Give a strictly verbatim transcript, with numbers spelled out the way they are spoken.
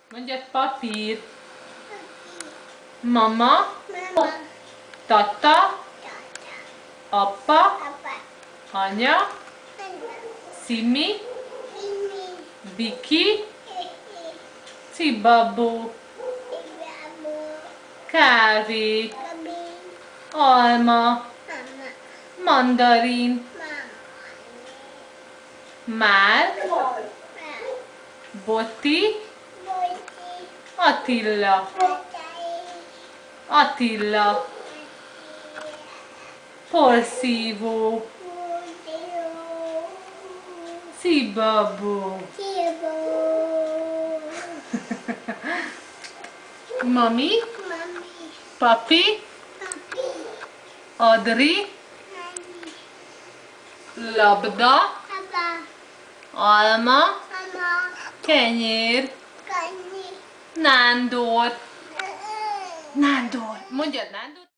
Mondjad papír. Mama. Mama. Tata. Apa. Apa. Anya. Anya. Simi. Simi. Viki. Kiki. Cibabu. Ibabu. Kávé. Kabi. Alma. Mama. Mandarin. Mama. Márk. Mama. Boti. Boti. Attila. Atai. Attila. Porszívó. Mudio. Cibabu. Kibo. Mami. Mami. Papi. Papi. Adri. Nani. Labda. Papa. Alma. Mama. Kenyér. Kani. Nándor. Nándor. Mondjad Nándor.